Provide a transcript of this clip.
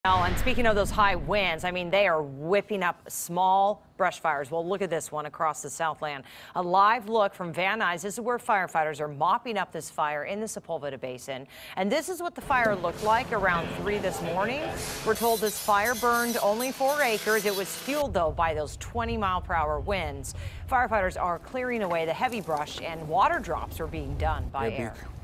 And speaking of those high winds, I mean, they are whipping up small brush fires. Well, look at this one across the Southland. A live look from Van Nuys. This is where firefighters are mopping up this fire in the Sepulveda Basin. And this is what the fire looked like around 3 this morning. We're told this fire burned only 4 acres. It was fueled, though, by those 20-mile-per-hour winds. Firefighters are clearing away the heavy brush, and water drops are being done by air.